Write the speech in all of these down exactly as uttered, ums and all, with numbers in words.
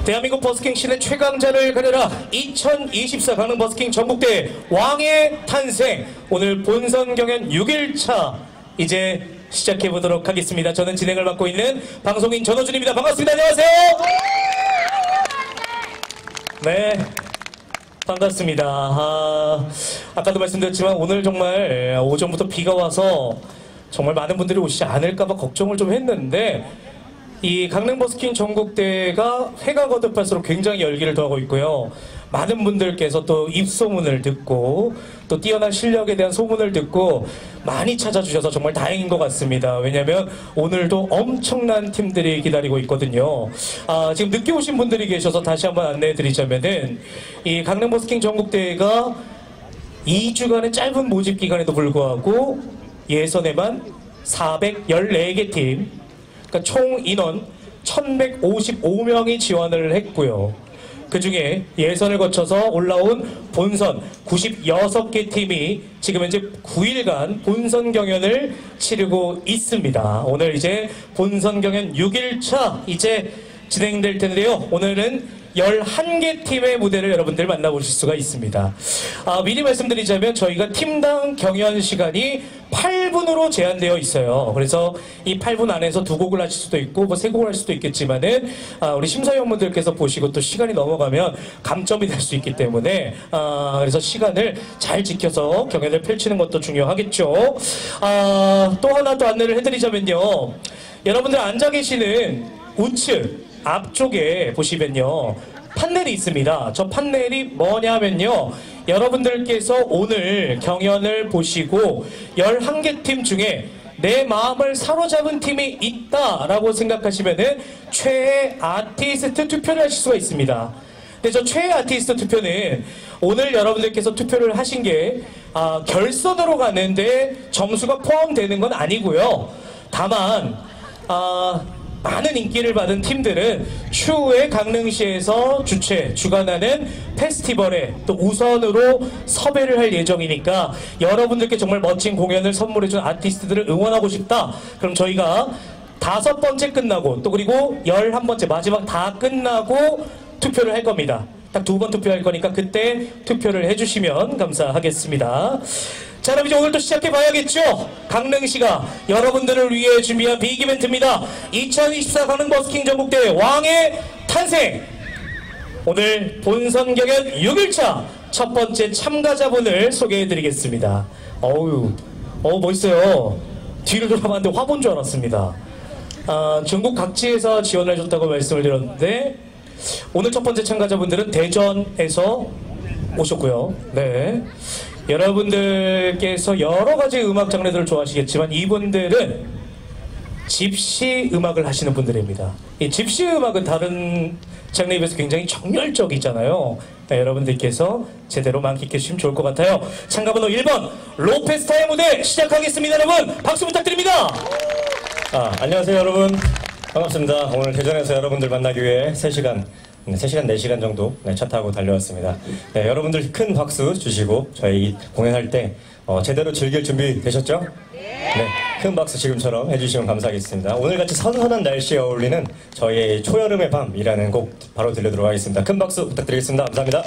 대한민국 버스킹 신의 최강자를 가려라 이천이십사 강릉 버스킹 전국대회 왕의 탄생, 오늘 본선 경연 육 일차 이제 시작해보도록 하겠습니다. 저는 진행을 맡고 있는 방송인 전호준입니다. 반갑습니다. 안녕하세요. 네, 반갑습니다. 아, 아까도 말씀드렸지만 오늘 정말 오전부터 비가 와서 정말 많은 분들이 오시지 않을까봐 걱정을 좀 했는데, 이 강릉 버스킹 전국대회가 회가 거듭할수록 굉장히 열기를 더하고 있고요. 많은 분들께서 또 입소문을 듣고 또 뛰어난 실력에 대한 소문을 듣고 많이 찾아주셔서 정말 다행인 것 같습니다. 왜냐하면 오늘도 엄청난 팀들이 기다리고 있거든요. 아, 지금 늦게 오신 분들이 계셔서 다시 한번 안내해 드리자면은, 이 강릉 버스킹 전국대회가 이 주간의 짧은 모집 기간에도 불구하고 예선에만 사백십사 개 팀, 그러니까 총 인원 천백오십오 명이 지원을 했고요. 그 중에 예선을 거쳐서 올라온 본선 구십육 개 팀이 지금 현재 구 일간 본선 경연을 치르고 있습니다. 오늘 이제 본선 경연 육 일차 이제 진행될 텐데요. 오늘은 열한 개 팀의 무대를 여러분들 만나보실 수가 있습니다. 아, 미리 말씀드리자면 저희가 팀당 경연 시간이 팔 분으로 제한되어 있어요. 그래서 이 팔 분 안에서 두 곡을 하실 수도 있고 뭐 세 곡을 할 수도 있겠지만은, 아, 우리 심사위원분들께서 보시고 또 시간이 넘어가면 감점이 될 수 있기 때문에, 아, 그래서 시간을 잘 지켜서 경연을 펼치는 것도 중요하겠죠. 아, 또 하나 또 안내를 해드리자면요, 여러분들 앉아 계시는 우측 앞쪽에 보시면요 판넬이 있습니다. 저 판넬이 뭐냐면요, 여러분들께서 오늘 경연을 보시고 열한 개 팀 중에 내 마음을 사로잡은 팀이 있다라고 생각하시면은 최애 아티스트 투표를 하실 수가 있습니다. 근데 저 최애 아티스트 투표는 오늘 여러분들께서 투표를 하신 게 아, 결선으로 가는데 점수가 포함되는 건 아니고요. 다만 아, 많은 인기를 받은 팀들은 추후에 강릉시에서 주최, 주관하는 페스티벌에 또 우선으로 섭외를 할 예정이니까, 여러분들께 정말 멋진 공연을 선물해준 아티스트들을 응원하고 싶다. 그럼 저희가 다섯 번째 끝나고 또 그리고 열한 번째 마지막 다 끝나고 투표를 할 겁니다. 딱 두 번 투표할 거니까 그때 투표를 해주시면 감사하겠습니다. 자, 그럼 이제 오늘 또 시작해봐야겠죠? 강릉시가 여러분들을 위해 준비한 빅 이벤트입니다. 이천이십사 강릉 버스킹 전국대회 왕의 탄생! 오늘 본선 경연 육 일차 첫 번째 참가자분을 소개해드리겠습니다. 어우, 어우 멋있어요. 뒤를 돌아봤는데 화보인 줄 알았습니다. 아, 전국 각지에서 지원을 해줬다고 말씀을 드렸는데, 오늘 첫 번째 참가자분들은 대전에서 오셨고요. 네. 여러분들께서 여러가지 음악 장르들을 좋아하시겠지만 이분들은 집시 음악을 하시는 분들입니다. 이 집시 음악은 다른 장르에 비해서 굉장히 정열적이잖아요. 네, 여러분들께서 제대로 만끽해 주시면 좋을 것 같아요. 참가번호 일 번 로페스타의 무대 시작하겠습니다. 여러분 박수 부탁드립니다. 아, 안녕하세요 여러분, 반갑습니다. 오늘 대전에서 여러분들 만나기 위해 세 시간 네, 세 시간, 네 시간 정도 네, 차 타고 달려왔습니다. 네, 여러분들 큰 박수 주시고 저희 공연할 때 어, 제대로 즐길 준비 되셨죠? 네, 큰 박수 지금처럼 해주시면 감사하겠습니다. 오늘같이 선선한 날씨에 어울리는 저희의 초여름의 밤이라는 곡 바로 들려드리도록 하겠습니다. 큰 박수 부탁드리겠습니다. 감사합니다.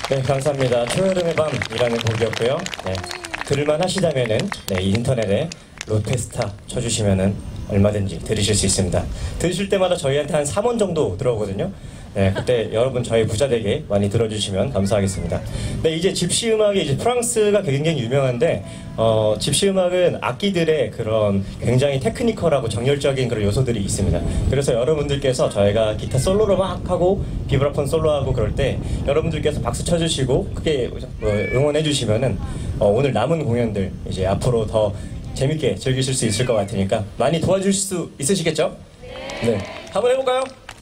네, 감사합니다. 초여름의 밤이라는 곡이었고요. 네, 들을만 하시다면은 네, 인터넷에 로페스타 쳐주시면은 얼마든지 들으실 수 있습니다. 들으실 때마다 저희한테 한 삼 원 정도 들어오거든요. 네, 그때 여러분 저희 부자되게 많이 들어주시면 감사하겠습니다. 네, 이제 집시 음악이 이제 프랑스가 굉장히 유명한데, 어, 집시 음악은 악기들의 그런 굉장히 테크니컬하고 정열적인 그런 요소들이 있습니다. 그래서 여러분들께서 저희가 기타 솔로로 막 하고 비브라폰 솔로하고 그럴 때 여러분들께서 박수 쳐주시고 크게 응원해주시면은 어, 오늘 남은 공연들 이제 앞으로 더 재밌게 즐기실 수 있을 것 같으니까 많이 도와줄 수 있으시겠죠? 네. 네. 한번 해볼까요?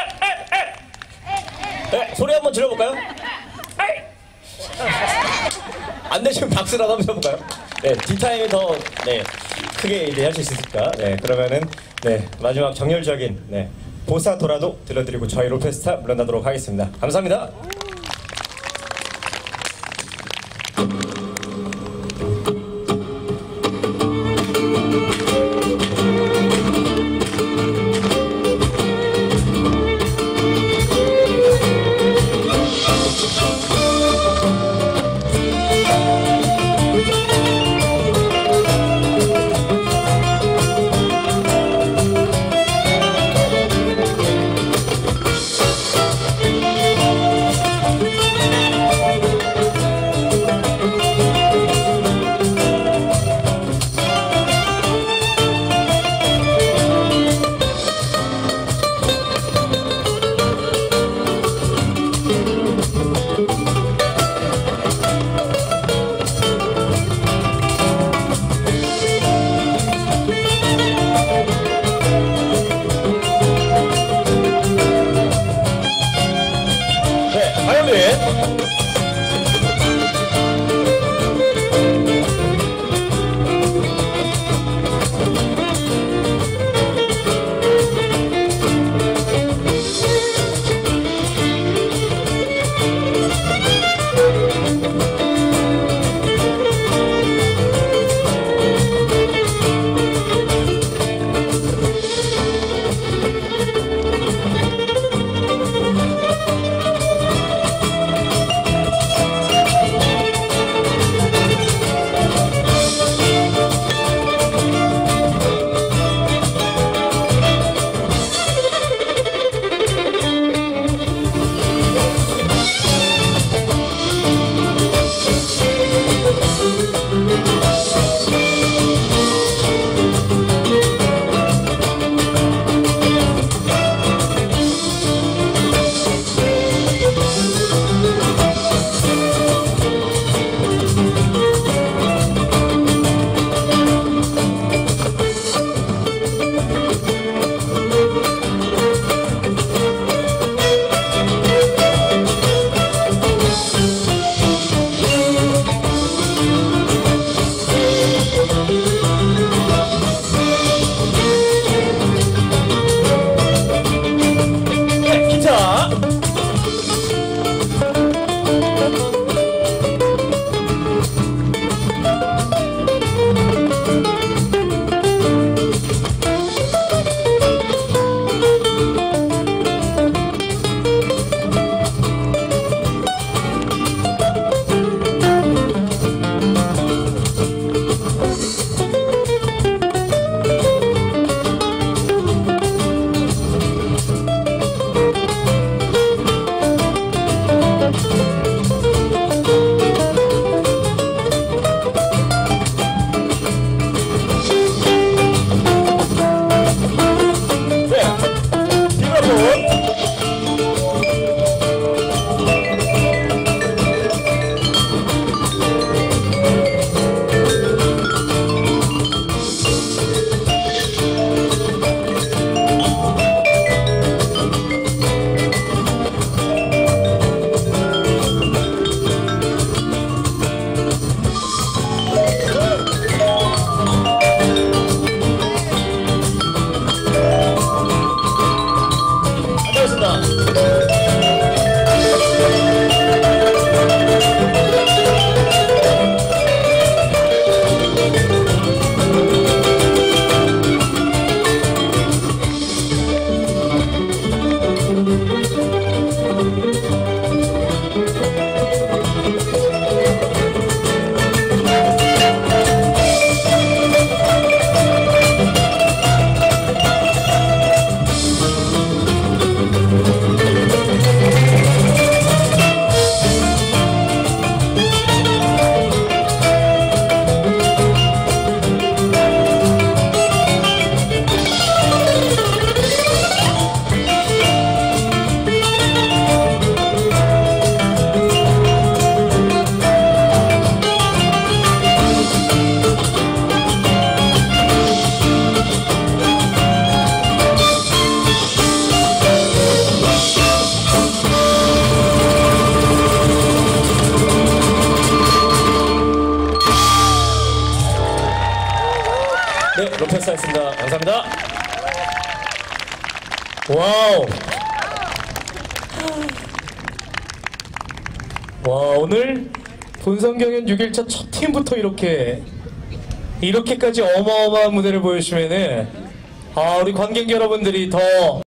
네, 소리 한번 질러볼까요? 안 되시면 박수라도 한번 쳐볼까요? 네, 뒷타임이 더, 네, 크게 이제 할 수 있으니까. 네, 그러면은, 네, 마지막 정열적인, 네, 보사도라도 들려드리고 저희 로페스타 물러나도록 하겠습니다. 감사합니다. 수고하셨습니다. 감사합니다. 와우. 와, 오늘 본성경연 육 일차 첫 팀부터 이렇게 이렇게까지 어마어마한 무대를 보여주시면은 아, 우리 관객 여러분들이 더